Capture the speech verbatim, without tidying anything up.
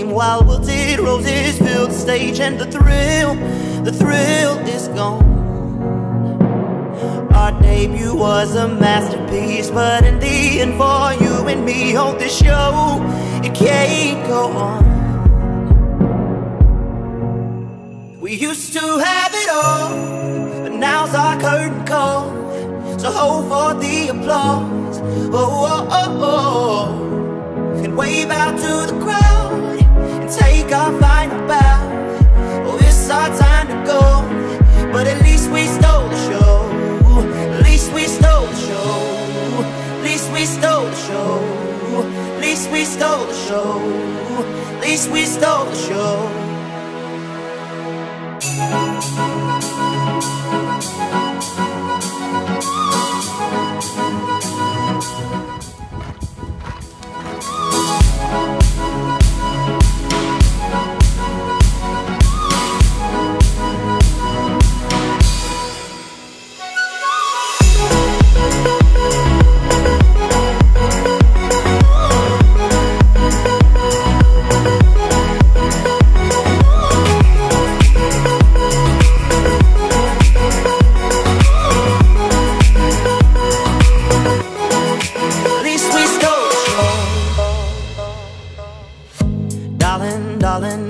Meanwhile, wilted roses fill the stage, and the thrill, the thrill is gone. Our debut was a masterpiece, but in the end, for you and me, on this show, it can't go on. We used to have it all, but now's our curtain call. So hold for the applause, oh, oh, oh, oh, and wave out to the crowd and take our final bow. Oh, it's our time to go, but at least we stole the show. At least we stole the show. At least we stole the show. At least we stole the show. At least we stole the show. Darling, darling,